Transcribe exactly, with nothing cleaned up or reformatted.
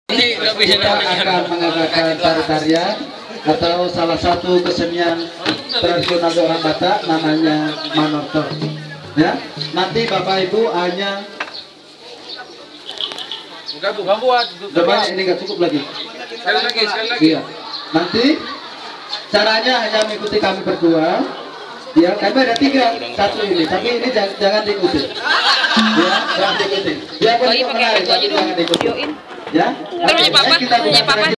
Kita akan mengadakan tari-tarian atau salah satu kesenian tradisional orang Batak namanya manortor. Ya, nanti Bapak Ibu hanya bukan bukan buat. Depan ini nggak cukup lagi. Sekali lagi, sekali lagi. Iya. Nanti caranya hanya mengikuti kami berdua. Ya, kami ada tiga, satu ini, tapi ini jangan, jangan diikuti. Ya, jangan diikuti. Ya, Lagi pakai itu aja dulu. Ya, Terus punya papa, punya papa.